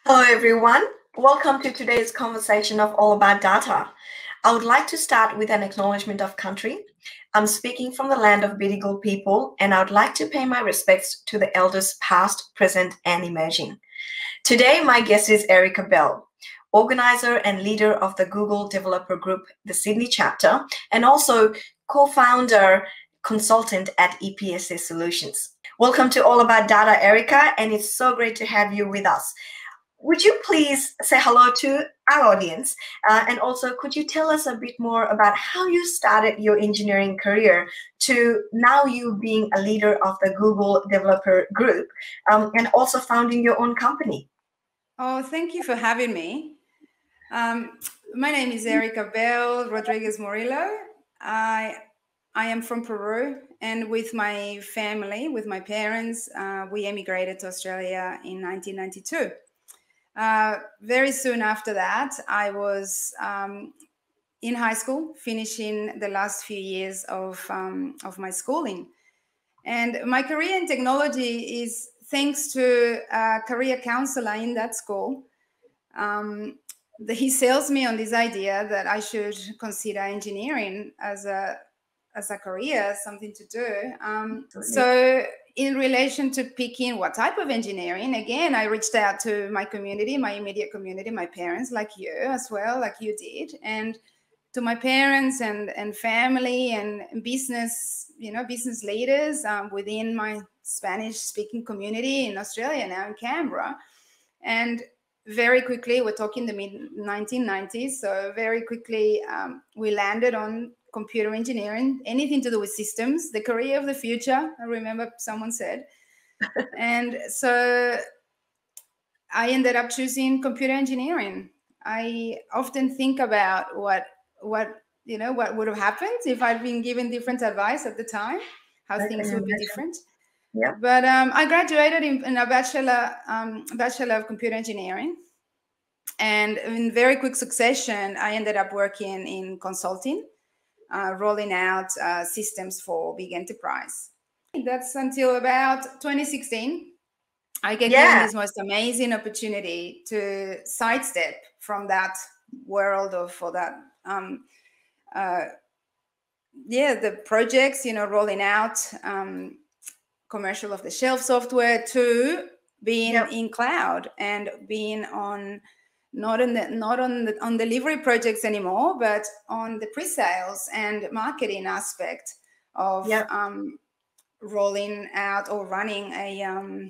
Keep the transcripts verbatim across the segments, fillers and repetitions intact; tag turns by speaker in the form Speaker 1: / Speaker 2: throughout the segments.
Speaker 1: Hello, everyone. Welcome to today's conversation of All About Data. I would like to start with an acknowledgement of country. I'm speaking from the land of Bidigal people, and I would like to pay my respects to the elders past, present, and emerging. Today, my guest is Erica Bell, organizer and leader of the Google Developer Group, the Sydney chapter, and also co-founder consultant at E P S A Solutions. Welcome to All About Data, Erica, and it's so great to have you with us. Would you please say hello to our audience? Uh, and also, could you tell us a bit more about how you started your engineering career to now you being a leader of the Google Developer Group um, and also founding your own company?
Speaker 2: Oh, thank you for having me. Um, my name is Erica Bell Rodriguez Morillo. I, I am from Peru, and with my family, with my parents, uh, we emigrated to Australia in nineteen ninety-two. Uh, very soon after that, I was um, in high school, finishing the last few years of, um, of my schooling. And my career in technology is thanks to a career counselor in that school. Um, the, he sells me on this idea that I should consider engineering as a as a career, something to do. Um, so in relation to picking what type of engineering, again, I reached out to my community, my immediate community, my parents, like you as well, like you did, and to my parents and, and family and business, you know, business leaders um, within my Spanish-speaking community in Australia, now in Canberra. And very quickly, we're talking the mid nineteen nineties, so very quickly um, we landed on computer engineering, anything to do with systems, the career of the future, I remember someone said. And so I ended up choosing computer engineering. I often think about what, what you know, what would have happened if I'd been given different advice at the time, how I things would be different.
Speaker 1: Yeah.
Speaker 2: But um, I graduated in, in a bachelor, um, bachelor of computer engineering. And in very quick succession, I ended up working in consulting, uh, rolling out uh, systems for big enterprise. That's until about twenty sixteen. I get
Speaker 1: Yeah.
Speaker 2: given this most amazing opportunity to sidestep from that world of, for that, um, uh, yeah, the projects, you know, rolling out um, commercial of the shelf software to being yep. in cloud and being on not on the not on the on delivery projects anymore, but on the pre-sales and marketing aspect of yep. um, rolling out or running a, um,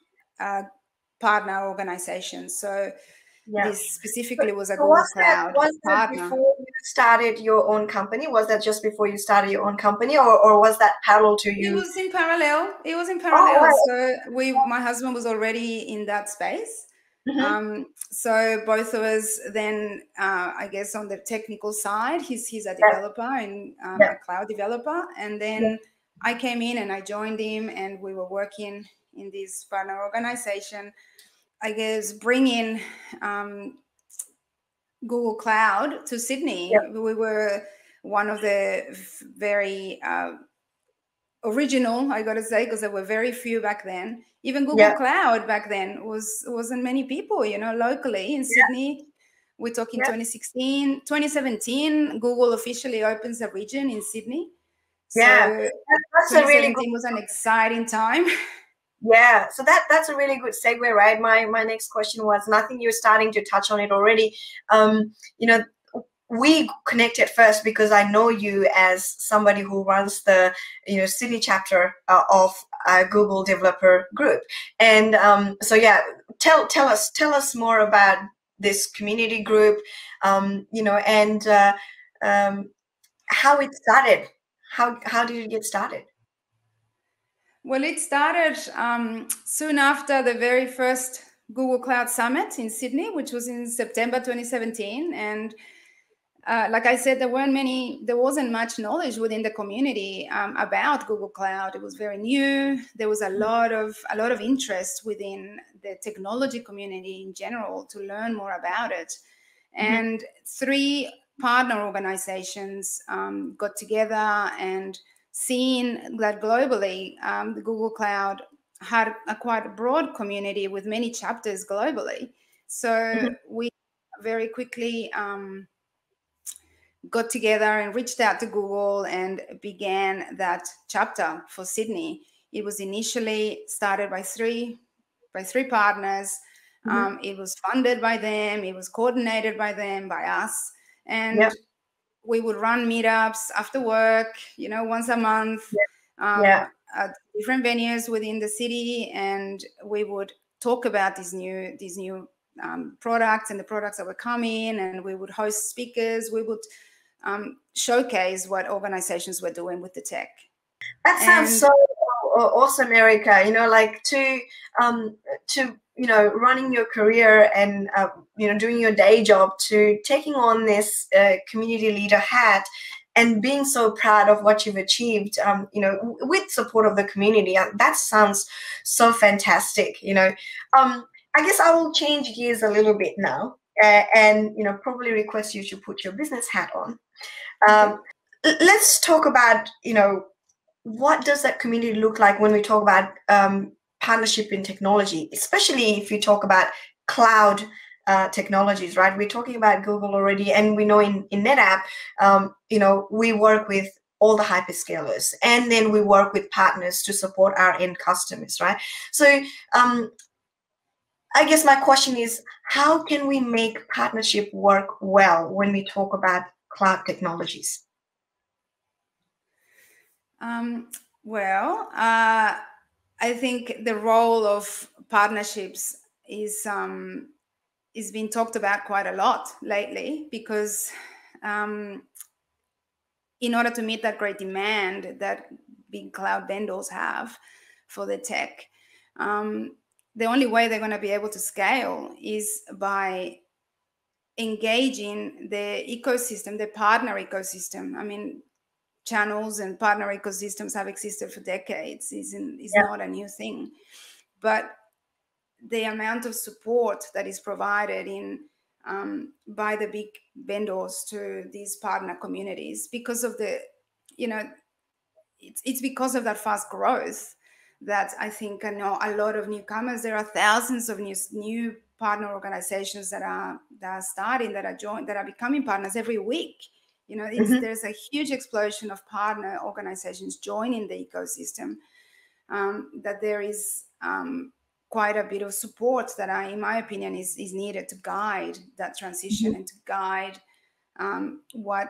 Speaker 2: a partner organization. So yeah. this specifically was a
Speaker 1: so
Speaker 2: Google
Speaker 1: was
Speaker 2: Cloud
Speaker 1: that, was
Speaker 2: partner.
Speaker 1: That before you started your own company? Was that just before you started your own company, or, or was that parallel to you?
Speaker 2: It was in parallel. It was in parallel. Oh, right. So we, my husband was already in that space. Mm-hmm. Um, so both of us then, uh, I guess, on the technical side, he's he's a developer yeah. and um, yeah. a cloud developer, and then yeah. I came in and I joined him, and we were working in this partner organization. I guess bringing um, Google Cloud to Sydney. Yeah. We were one of the very uh, original, I gotta say, because there were very few back then. Even Google yeah. Cloud back then was wasn't many people, you know, locally in Sydney. Yeah. We're talking yeah. twenty sixteen, twenty seventeen. Google officially opens a region in Sydney.
Speaker 1: Yeah,
Speaker 2: so
Speaker 1: that's a really good.
Speaker 2: Was an exciting time.
Speaker 1: Yeah, so that that's a really good segue, right? My my next question was, and I think you're starting to touch on it already. Um, you know, we connected first because I know you as somebody who runs the you know Sydney chapter uh, of uh, Google Developer Group, and um, so yeah, tell tell us tell us more about this community group, um, you know, and uh, um, how it started. How how did it get started?
Speaker 2: Well, it started um, soon after the very first Google Cloud Summit in Sydney, which was in September twenty seventeen, and Uh, like I said, there weren't many, there wasn't much knowledge within the community um, about Google Cloud. It was very new. There was a lot of a lot of interest within the technology community in general to learn more about it. And mm-hmm. three partner organizations um, got together and seen that globally, um, the Google Cloud had a quite broad community with many chapters globally. So
Speaker 1: Mm-hmm.
Speaker 2: we very quickly um, got together and reached out to Google and began that chapter for Sydney. It was initially started by three by three partners.
Speaker 1: Mm-hmm.
Speaker 2: Um, it was funded by them. It was coordinated by them, by us. And
Speaker 1: Yep.
Speaker 2: we would run meetups after work, you know, once a month,
Speaker 1: Yep.
Speaker 2: um,
Speaker 1: Yeah.
Speaker 2: at different venues within the city. And we would talk about these new, these new um, products and the products that were coming. And we would host speakers. We would um, showcase what organizations were doing with the tech.
Speaker 1: That sounds
Speaker 2: And
Speaker 1: so awesome, Erica. You know, like to um to you know running your career and uh, you know doing your day job to taking on this uh, community leader hat and being so proud of what you've achieved. Um, you know, with support of the community. Uh, that sounds so fantastic. You know, um, I guess I will change gears a little bit now, uh, and you know probably request you to put your business hat on. Um,
Speaker 2: okay.
Speaker 1: Let's talk about you know. What does that community look like when we talk about um, partnership in technology, especially if you talk about cloud uh, technologies, right? We're talking about Google already, and we know in, in NetApp, um, you know, we work with all the hyperscalers, and then we work with partners to support our end customers, right? So um, I guess my question is, how can we make partnership work well when we talk about cloud technologies?
Speaker 2: Um, well, uh, I think the role of partnerships is um, is being talked about quite a lot lately, because um, in order to meet that great demand that big cloud vendors have for the tech, um, the only way they're going to be able to scale is by engaging the ecosystem, the partner ecosystem. I mean, channels and partner ecosystems have existed for decades. Is is
Speaker 1: Yeah.
Speaker 2: not a new thing, but the amount of support that is provided in um, by the big vendors to these partner communities, because of the, you know, it's it's because of that fast growth that I think I know a lot of newcomers. There are thousands of new new partner organizations that are that are starting, that are joined, that are becoming partners every week. You know, it's,
Speaker 1: Mm-hmm.
Speaker 2: there's a huge explosion of partner organizations joining the ecosystem. Um, that there is um, quite a bit of support that, I, in my opinion, is is needed to guide that transition
Speaker 1: Mm-hmm.
Speaker 2: and to guide um, what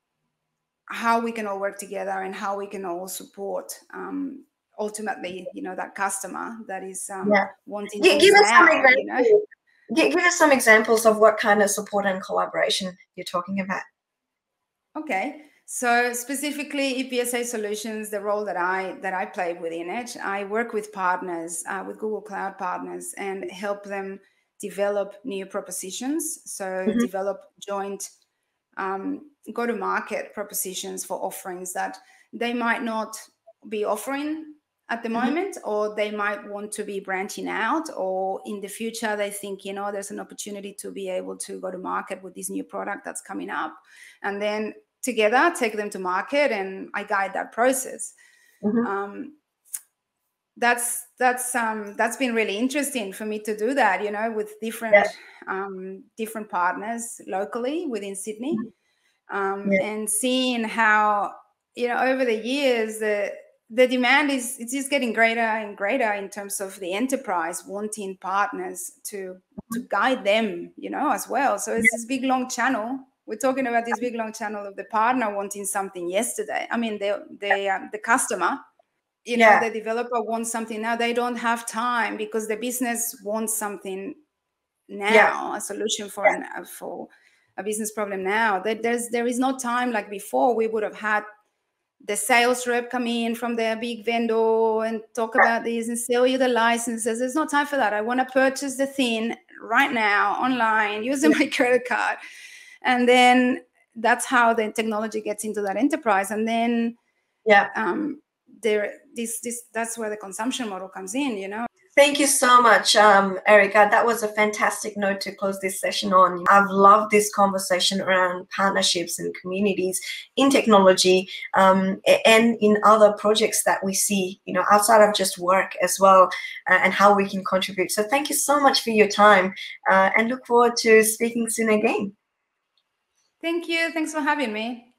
Speaker 2: how we can all work together and how we can all support um, ultimately, you know, that customer that is um,
Speaker 1: Yeah.
Speaker 2: wanting
Speaker 1: Give,
Speaker 2: things
Speaker 1: give us some
Speaker 2: now, you know.
Speaker 1: examples. Give, give us some examples of what kind of support and collaboration you're talking about.
Speaker 2: Okay, so specifically E P S A Solutions, the role that I that I play within it, I work with partners, uh, with Google Cloud partners, and help them develop new propositions. So
Speaker 1: Mm-hmm.
Speaker 2: develop joint um, go-to-market propositions for offerings that they might not be offering at the
Speaker 1: Mm-hmm.
Speaker 2: moment, or they might want to be branching out, or in the future they think, you know, there's an opportunity to be able to go to market with this new product that's coming up, and then together take them to market, and I guide that process.
Speaker 1: Mm-hmm.
Speaker 2: Um, that's that's um that's been really interesting for me to do that, you know, with different
Speaker 1: Yeah.
Speaker 2: um different partners locally within Sydney. Um,
Speaker 1: Yeah.
Speaker 2: and seeing how, you know, over the years, the the demand is it's just getting greater and greater in terms of the enterprise wanting partners to to guide them, you know, as well. So it's this big long channel. We're talking about this big long channel of the partner wanting something yesterday. I mean, the the um, the customer, you know,
Speaker 1: Yeah.
Speaker 2: the developer wants something now. They don't have time because the business wants something now,
Speaker 1: Yeah.
Speaker 2: a solution for an uh, for a business problem now. That there's there is no time like before. We would have had the sales rep come in from their big vendor and talk about this and sell you the licenses. There's no time for that. I want to purchase the thing right now online using my credit card, and then that's how the technology gets into that enterprise. And then
Speaker 1: Yeah.
Speaker 2: um, there this this that's where the consumption model comes in. You know.
Speaker 1: Thank you so much, um, Erica. That was a fantastic note to close this session on. I've loved this conversation around partnerships and communities in technology um, and in other projects that we see, you know, outside of just work as well, uh, and how we can contribute. So thank you so much for your time, uh, and look forward to speaking soon again.
Speaker 2: Thank you. Thanks for having me.